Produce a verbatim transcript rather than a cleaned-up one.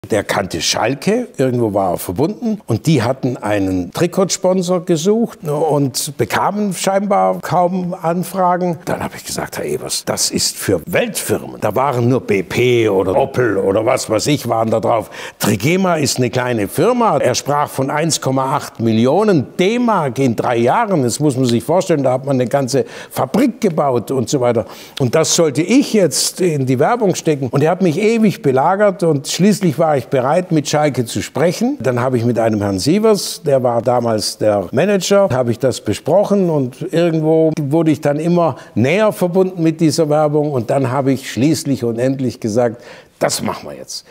Der kannte Schalke, irgendwo war er verbunden und die hatten einen Trikotsponsor gesucht und bekamen scheinbar kaum Anfragen. Dann habe ich gesagt, Herr Evers, das ist für Weltfirmen. Da waren nur B P oder Opel oder was weiß ich waren da drauf. Trigema ist eine kleine Firma. Er sprach von eins Komma acht Millionen D-Mark in drei Jahren. Das muss man sich vorstellen, da hat man eine ganze Fabrik gebaut und so weiter. Und das sollte ich jetzt in die Werbung stecken. Und er hat mich ewig belagert und schließlich war ich bereit, mit Schalke zu sprechen. Dann habe ich mit einem Herrn Sievers, der war damals der Manager, habe ich das besprochen und irgendwo wurde ich dann immer näher verbunden mit dieser Werbung und dann habe ich schließlich und endlich gesagt, das machen wir jetzt.